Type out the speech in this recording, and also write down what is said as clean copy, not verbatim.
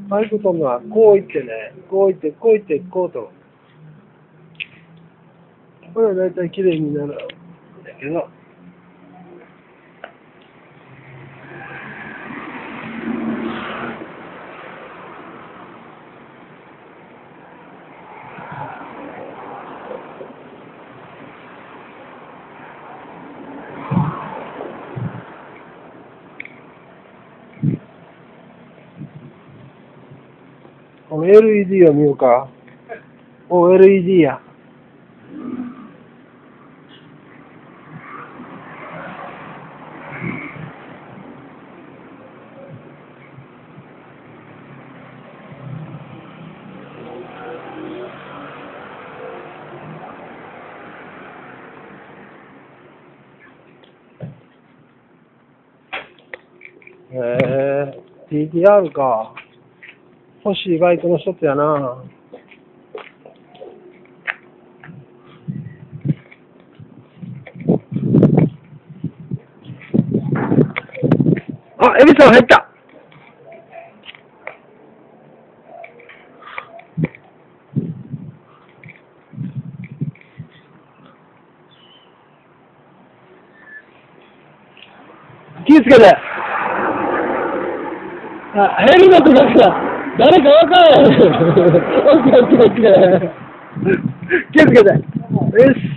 バイク飛ぶのはこう行ってね、こう行って、こう行って、こうと。これはだいたい綺麗になるんだけど。この LED を見ようか。お、LED や。TTR か。欲しいバイクの一つやな。あ、エビさん入った。気をつけて。あ、ヘルメットだから。誰かわからない。オッケーオッケーオッケー。気をつけて。よし。